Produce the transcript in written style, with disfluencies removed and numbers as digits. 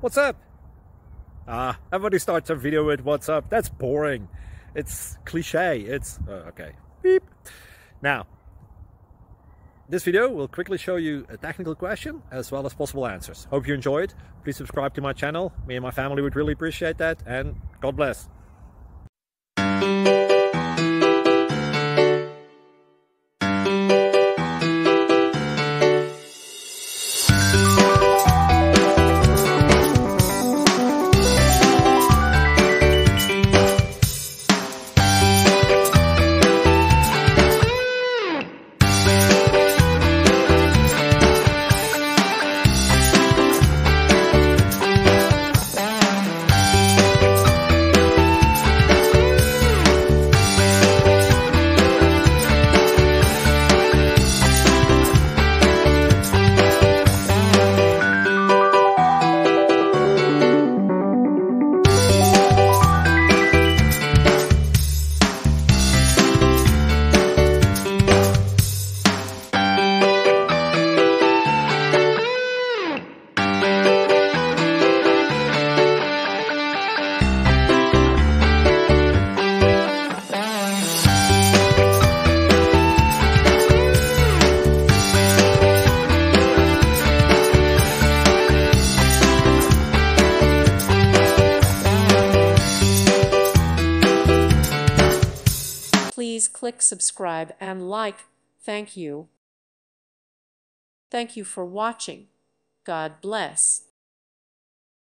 What's up? Everybody starts a video with what's up. That's boring. It's cliche. It's okay. Beep. Now, this video will quickly show you a technical question as well as possible answers. Hope you enjoyed. Please subscribe to my channel. Me and my family would really appreciate that, and God bless. Please click subscribe and like. Thank you. Thank you for watching. God bless.